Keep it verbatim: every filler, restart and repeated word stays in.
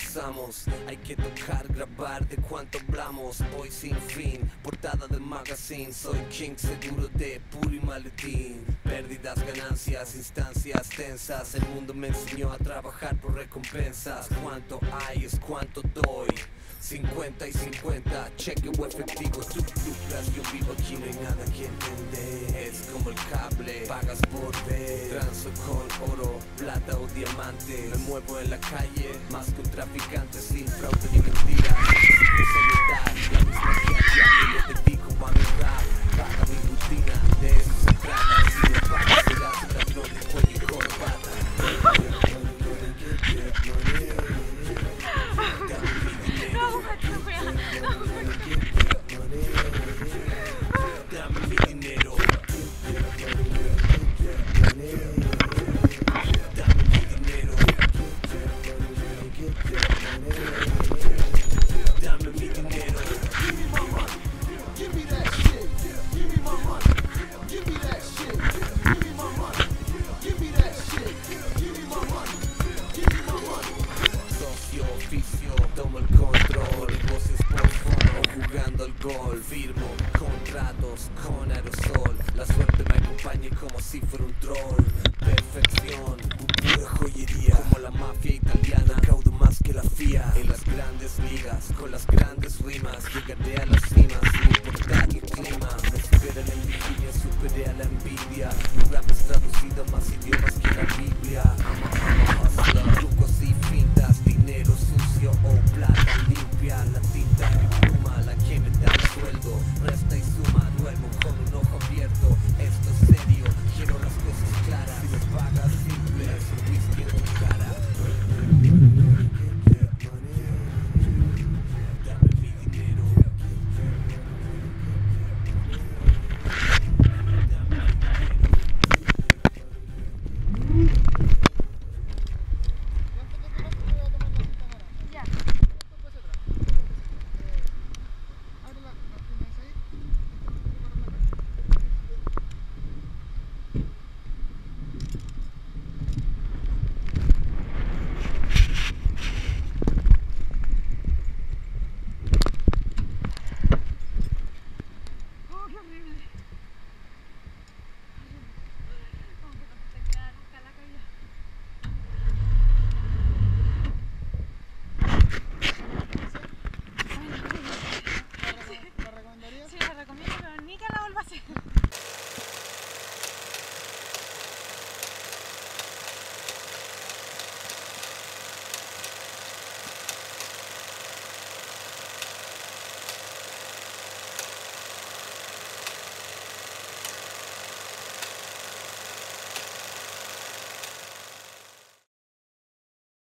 empezamos. Hay que tocar, grabar, de cuánto hablamos. Voy sin fin, portada del magazine. Soy king seguro de puro y maletín. Pérdidas, ganancias, instancias tensas. El mundo me enseñó a trabajar por recompensas. Cuánto hay es cuánto doy. Cincuenta y cincuenta, cheque o efectivo, tú lucras, yo vivo aquí, no hay nada que entender. Es como el cable, pagas por ver. Transo con oro, plata o diamante. Me muevo en la calle, más que un traficante, sin fraude ni mentira. Sin seriedad, la misma que a diario le dedico a mi rap. Paga mi rutina de